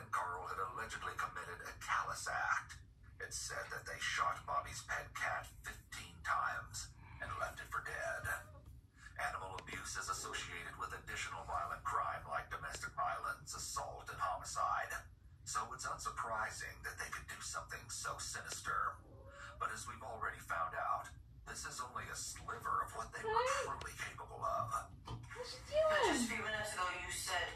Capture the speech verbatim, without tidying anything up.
and Carl had allegedly committed a callous act. It said that they shot Bobby's pet cat fifteen times and left it for dead. Animal abuse is associated with additional violent crime like domestic violence, assault, and homicide. So it's unsurprising that they could do something so sinister. But as we've already found out, this is only a sliver of what they were truly capable of. But just a few minutes ago you said